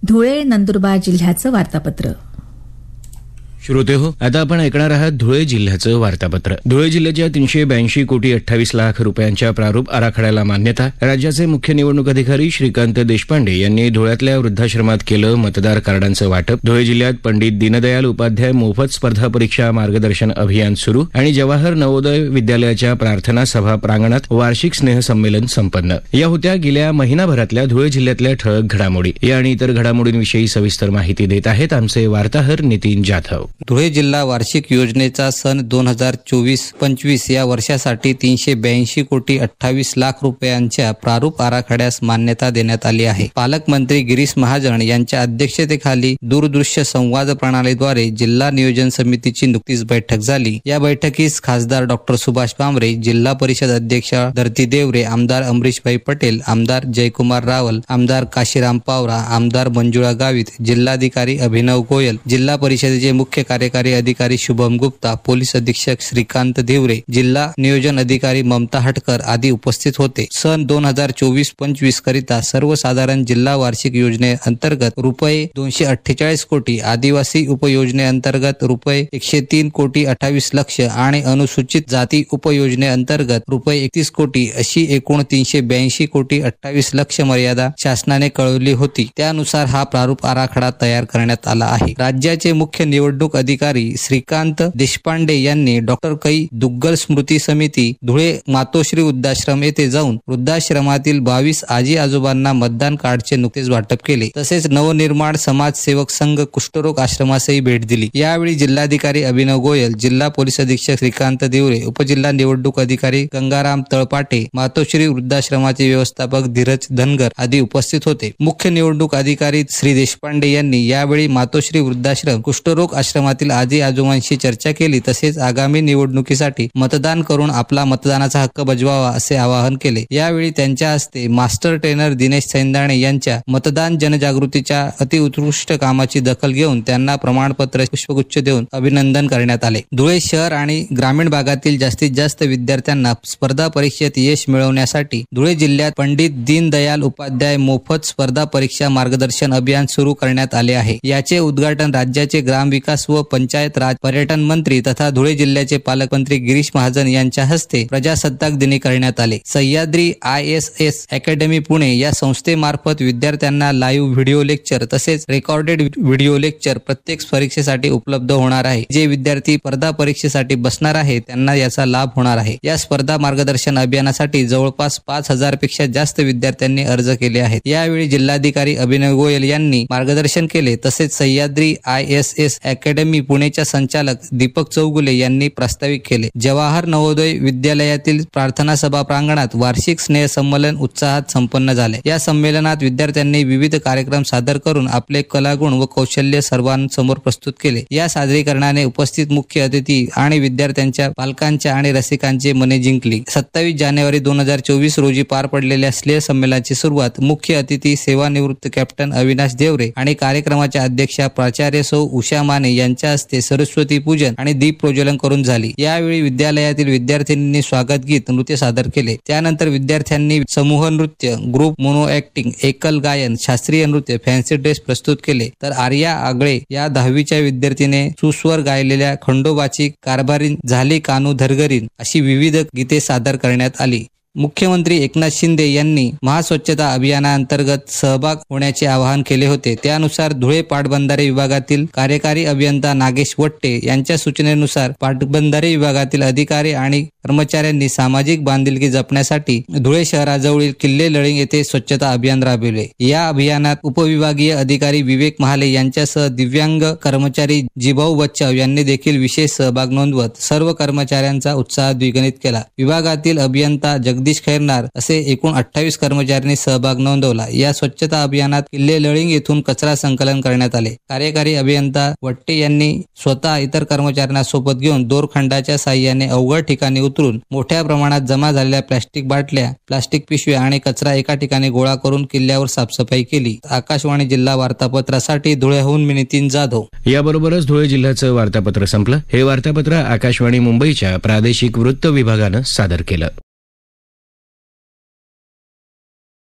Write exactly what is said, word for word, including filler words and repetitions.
धुळे नंदुरबार जिल्ह्याचं वार्तापत्र. श्रोते हो, आता आपण ऐकणार आहात धुळे जिल्ह्याचं वार्तापत्र. धुळे जिल्ह्याच्या तीनशे ब्याऐंशी कोटी अठ्ठावीस लाख रुपयांच्या प्रारूप आराखड्याला मान्यता. राज्याचे मुख्य निवडणूक अधिकारी श्रीकांत देशपांडे यांनी धुळ्यातल्या वृद्धाश्रमात केलं मतदार कार्डांचं वाटप. धुळे जिल्ह्यात पंडित दीनदयाल उपाध्याय मोफत स्पर्धा परीक्षा मार्गदर्शन अभियान सुरू आणि जवाहर नवोदय विद्यालयाच्या प्रार्थना सभा प्रांगणात वार्षिक स्नेहसंमेलन संपन्न. या होत्या गेल्या महिनाभरातल्या धुळे जिल्ह्यातल्या ठळक घडामोडी. या आणि इतर घडामोडींविषयी सविस्तर माहिती देत आहेत आमचे वार्ताहर नितीन जाधव. धुळे जिल्हा वार्षिक योजनेचा सन दोन हजार चोवीस पंचवीस या वर्षासाठी तीनशे ब्याऐंशी कोटी अठ्ठावीस लाख रुपयांच्या प्रारूप आराखड्यास मान्यता देण्यात आली आहे. पालकमंत्री गिरीश महाजन यांच्या अध्यक्षतेखाली दूरदृश्य संवाद प्रणालीद्वारे जिल्हा नियोजन समितीची नुकतीच बैठक झाली. या बैठकीस खासदार डॉक्टर सुभाष भामरे, जिल्हा परिषद अध्यक्षा धरती देवरे, आमदार अमरीशभाई पटेल, आमदार जयकुमार रावल, आमदार काशीराम पावरा, आमदार मंजुळा गावित, जिल्हाधिकारी अभिनव गोयल, जिल्हा परिषदेचे मुख्य कार्यकारी अधिकारी शुभम गुप्ता, पोलीस अधीक्षक श्रीकांत धिवरे, जिल्हा नियोजन अधिकारी ममता हटकर आदी उपस्थित होते. सन दोन हजार चोवीस पंचवीस करिता सर्वसाधारण जिल्हा वार्षिक योजनेअंतर्गत रुपये दोनशे अठ्ठेचाळीस कोटी, आदिवासी उपयोजनेअंतर्गत रुपये एकशे तीन कोटी अठ्ठावीस लक्ष आणि अनुसूचित जाती उपयोजनेअंतर्गत रुपये एकतीस कोटी अशी एकूण तीनशे ब्याऐंशी कोटी अठ्ठावीस लक्ष मर्यादा शासनाने कळवली होती. त्यानुसार हा प्रारूप आराखडा तयार करण्यात आला आहे. राज्याचे मुख्य निवडणूक अधिकारी श्रीकांत देशपांडे यांनी डॉक्टर कै दुग्गल स्मृती समिती धुळे मातोश्री वृद्धाश्रम येथे जाऊन वृद्धाश्रमातील बावीस आजी आजोबांना मतदान कार्डचे नुकतेच वाटप केले. तसेच नवनिर्माण समाजसेवक संघ कुष्ठरोग आश्रमासही भेट दिली. यावेळी जिल्हाधिकारी अभिनव गोयल, जिल्हा पोलीस अधीक्षक श्रीकांत धिवरे, उपजिल्हा निवडणूक अधिकारी गंगाराम तळपाटे, मातोश्री वृद्धाश्रमाचे व्यवस्थापक धीरज धनगर आदी उपस्थित होते. मुख्य निवडणूक अधिकारी श्री देशपांडे यांनी यावेळी मातोश्री वृद्धाश्रम कुष्ठरोग आश्रमातील आजी आजोबांशी चर्चा केली. तसेच आगामी निवडणुकीसाठी मतदान करून आपला मतदानाचा हक्क बजवावा असे आवाहन केले. यावेळी त्यांच्या हस्ते मास्टर ट्रेनर दिनेश सैंदाणे यांच्या मतदान जनजागृतीच्या अतिउत्कृष्ट कामाची दखल घेऊन त्यांना प्रमाणपत्र पुष्पगुच्छ देऊन अभिनंदन करण्यात आले. धुळे शहर आणि ग्रामीण भागातील जास्तीत जास्त विद्यार्थ्यांना स्पर्धा परीक्षेत यश मिळवण्यासाठी धुळे जिल्ह्यात पंडित दीनदयाल उपाध्याय मोफत स्पर्धा परीक्षा मार्गदर्शन अभियान सुरू करण्यात आले आहे. याचे उद्घाटन राज्याचे ग्रामविकास व पंचायत राज पर्यटन मंत्री तथा धुळे जिल्ह्याचे पालकमंत्री गिरीश महाजन यांच्या हस्ते प्रजासत्ताक दिनी करण्यात आले. Sahyadri I S S academy Pune या संस्थेमार्फत विद्यार्थ्यांना लाईव्ह व्हिडिओ लेक्चर तसेच रेकॉर्डेड व्हिडिओ लेक्चर प्रत्येक परीक्षेसाठी उपलब्ध होणार आहे. जे विद्यार्थी स्पर्धा परीक्षेसाठी बसणार आहे त्यांना याचा लाभ होणार आहे. या स्पर्धा मार्गदर्शन अभियानासाठी जवळपास पाच हजार पेक्षा जास्त विद्यार्थ्यांनी अर्ज केले आहेत. यावेळी जिल्हाधिकारी अभिनव गोयल यांनी मार्गदर्शन केले. तसेच Sahyadri I S S academy पुणेच्या संचालक दीपक चौगुले यांनी प्रास्ताविक केले. जवाहर नवोदय विद्यालयातील प्रार्थना सभा प्रांगणात वार्षिक स्नेह संमेलन उत्साहात संपन्न झाले. या संमेलनात विद्यार्थ्यांनी विविध कार्यक्रम सादर करून आपले कलागुण व कौशल्य सर्वांसमोर प्रस्तुत केले. या सादरीकरणाने उपस्थित मुख्य अतिथी आणि विद्यार्थ्यांच्या पालकांच्या आणि रसिकांचे मने जिंकली. सत्तावीस जानेवारी दोन हजार चोवीस रोजी पार पडलेल्या स्नेह संमेलनाची सुरुवात मुख्य अतिथी सेवानिवृत्त कॅप्टन अविनाश देवरे आणि कार्यक्रमाच्या अध्यक्षा प्राचार्य सौ उषा माने यांच्या हस्ते सरस्वती पूजन आणि दीप प्रज्वलन करून झाली. यावेळी विद्यालयातील विद्यार्थिनींनी स्वागत गीत नृत्य सादर केले. त्यानंतर विद्यार्थ्यांनी समूह नृत्य, ग्रुप मोनो ऍक्टिंग, एकल गायन, शास्त्रीय नृत्य, फॅन्सी ड्रेस प्रस्तुत केले. तर आर्या आगळे या दहावीच्या विद्यार्थीने सुस्वर गायलेल्या खंडोबाची कारभारीन झाली कानू धरगरीन अशी विविध गीते सादर करण्यात आली. मुख्यमंत्री एकनाथ शिंदे यांनी महास्वच्छता अभियानाअंतर्गत सहभाग होण्याचे आवाहन केले होते. त्यानुसार धुळे पाटबंधारे विभागातील कार्यकारी अभियंता नागेश वट्टे यांच्या सूचनेनुसार पाटबंधारे विभागातील अधिकारी आणि कर्मचाऱ्यांनी सामाजिक बांधिलकी जपण्यासाठी धुळे शहराजवळील किल्ले लळिंग येथे स्वच्छता अभियान राबविले. या अभियानात उपविभागीय अधिकारी विवेक महाले यांच्यासह दिव्यांग कर्मचारी जिभाऊ बच्चाव यांनी देखील विशेष सहभाग नोंदवत सर्व कर्मचाऱ्यांचा उत्साह द्विगुणित केला. विभागातील अभियंता जगदीश खैरनार असे एकूण अठ्ठावीस कर्मचाऱ्यांनी सहभाग नोंदवला. या स्वच्छता अभियानात किल्ले लळिंग येथून कचरा संकलन करण्यात आले. कार्यकारी अभियंता वट्टे यांनी स्वतः इतर कर्मचाऱ्यांना सोबत घेऊन दोरखंडाच्या साहाय्याने अवघड ठिकाणी उतरून मोठ्या प्रमाणात जमा झालेल्या प्लास्टिक बाटल्या, प्लास्टिक पिशव्या आणि कचरा एका ठिकाणी गोळा करून किल्ल्यावर साफसफाई केली. आकाशवाणी जिल्हा वार्तापत्रासाठी धुळ्याहून मी नितीन जाधव. याबरोबरच धुळे जिल्ह्याचं वार्तापत्र संपलं. हे वार्तापत्र आकाशवाणी मुंबईच्या प्रादेशिक वृत्त विभागानं सादर केलं.